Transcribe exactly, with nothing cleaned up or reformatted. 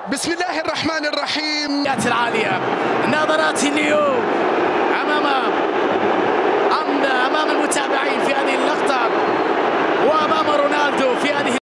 بسم الله الرحمن الرحيم. العالية نظرات اليوم أمام أمام المتابعين في هذه اللقطة وأمام رونالدو في هذه